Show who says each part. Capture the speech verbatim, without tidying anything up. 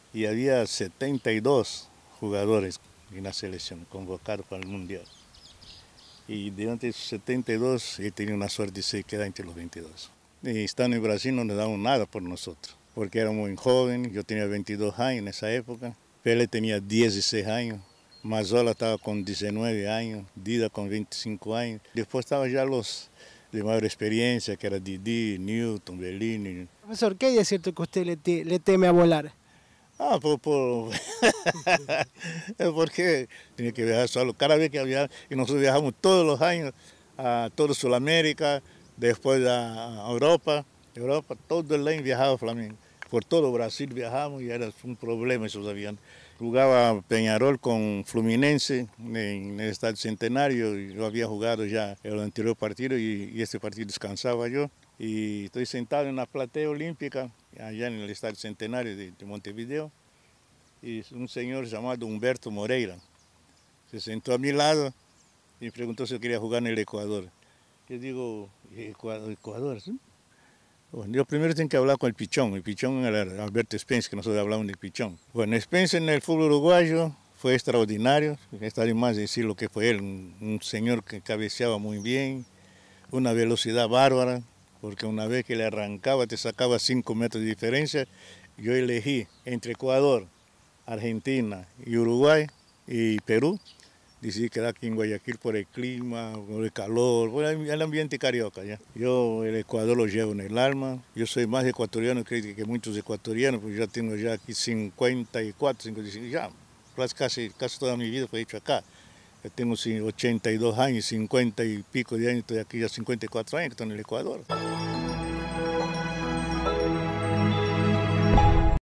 Speaker 1: y había setenta y dos jugadores en la selección convocados para el Mundial. Y de entre esos setenta y dos, he tenido una suerte de se quedar entre los veintidós. Y estando en Brasil no le daban nada por nosotros, porque era muy joven, yo tenía veintidós años en esa época, Pelé tenía dieciséis años, Mazzola estaba con diecinueve años, Dida con veinticinco años, después estaban ya los de mayor experiencia, que era Didi, Newton, Bellini.
Speaker 2: Profesor, ¿qué hay de cierto que usted le, te, le teme a volar?
Speaker 1: Ah, por, por... porque tenía que viajar solo. Cada vez que viajaba, y nosotros viajamos todos los años a toda Sudamérica, después a Europa, Europa, todo el año viajaba Flamengo. Por todo Brasil viajamos y era un problema esos aviones. Jugaba Peñarol con Fluminense en el Estadio Centenario, y yo había jugado ya el anterior partido y, y este partido descansaba yo. Y estoy sentado en la platea olímpica, allá en el Estadio Centenario de, de Montevideo, y un señor llamado Humberto Moreira se sentó a mi lado y me preguntó si yo quería jugar en el Ecuador. Yo digo, ¿Ecuador? Ecuador ¿sí? Bueno, yo primero tengo que hablar con el Pichón, el Pichón era Alberto Spence, que nosotros hablamos del Pichón. Bueno, Spence en el fútbol uruguayo fue extraordinario, está de más decir lo que fue él, un, un señor que cabeceaba muy bien, una velocidad bárbara, porque una vez que le arrancaba te sacaba cinco metros de diferencia. Yo elegí entre Ecuador, Argentina y Uruguay y Perú. Decidí quedar aquí en Guayaquil por el clima, por el calor, por el ambiente carioca. ¿ya? Yo el Ecuador lo llevo en el alma. Yo soy más ecuatoriano que, que muchos ecuatorianos, porque ya tengo ya aquí cincuenta y cuatro, cincuenta y cinco, ya casi, casi toda mi vida fue hecho acá. Yo tengo ochenta y dos años, cincuenta y pico de años, estoy aquí ya cincuenta y cuatro años que estoy en el Ecuador.